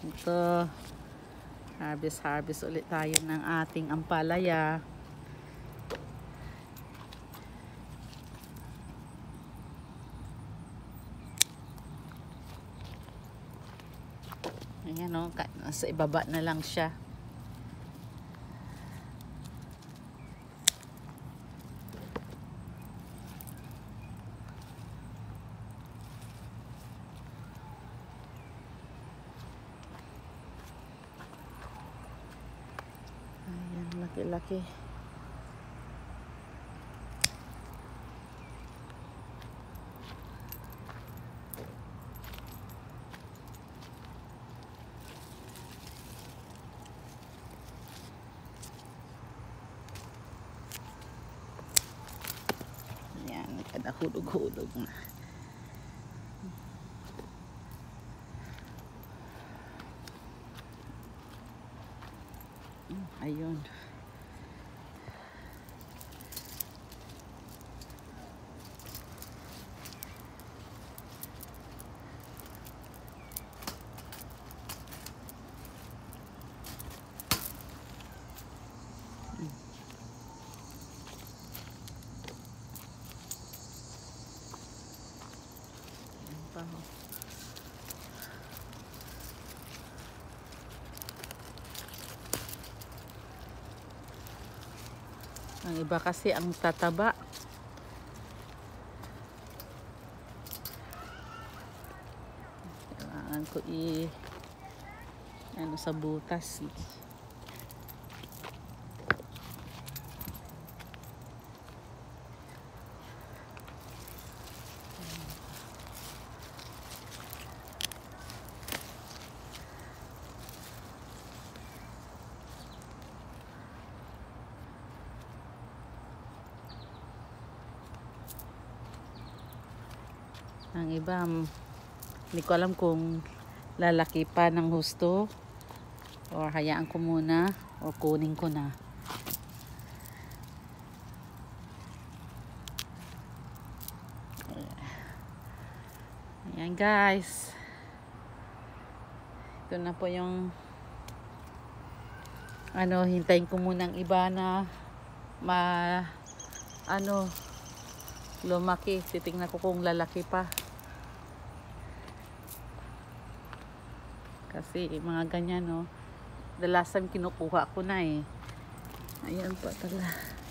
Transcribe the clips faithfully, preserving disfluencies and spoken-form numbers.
Ito, harvest harvest ulit tayo ng ating ampalaya. Ayan o, nasa ibaba na lang siya. Ayan, laki-laki. Nahulog-hulog na. Ayun. Ang iba kasi ang tataba. Kailangan ko i ano sa butas. Ang iba, hindi ko alam kung lalaki pa ng husto or hayaan ko muna or kunin ko na. Ayan guys, ito na po yung ano, hintayin ko muna ang iba na ma ano lumaki. Titingnan ko kung lalaki pa. Kasi mga ganyan, no. The last time kinukuha ko na eh. Ayan pa pala.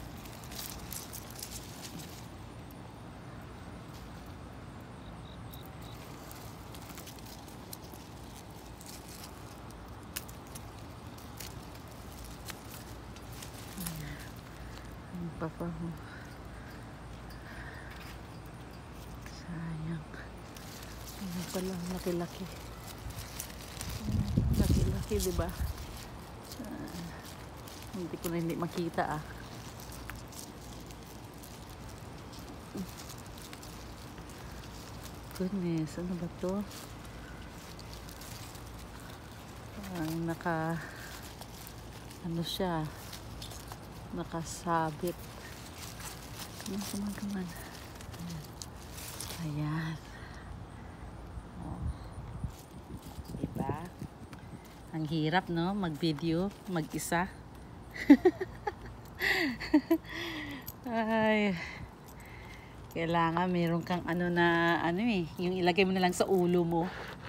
Ayan pa pa. Sayang. Ayan pala, laki-laki. Laki-laki, diba? Uh, hindi ko na hindi makita ah. Goodness, ano ba to? Ang naka ano siya, nakasabit. Ayan, kuman-kuman. Ayan. Ayan. Oh. Diba? Ang hirap, no? Mag-video, mag-isa. Ay. Kailangan meron kang ano na, ano eh, yung ilagay mo na lang sa ulo mo.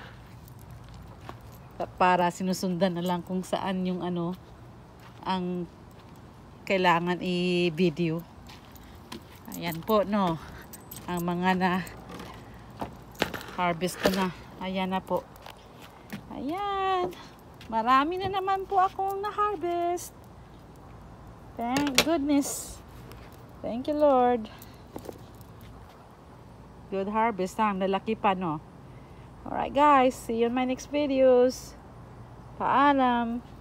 Para sinusundan na lang kung saan yung ano, ang kailangan i-video. Ayan po, no? Ang mga na harvest ko na. Ayan na po. Ayan. Marami na naman po akong na-harvest. Thank goodness. Thank you, Lord. Good harvest, ha? Lalaki pa, no? Alright, guys. See you in my next videos. Paalam.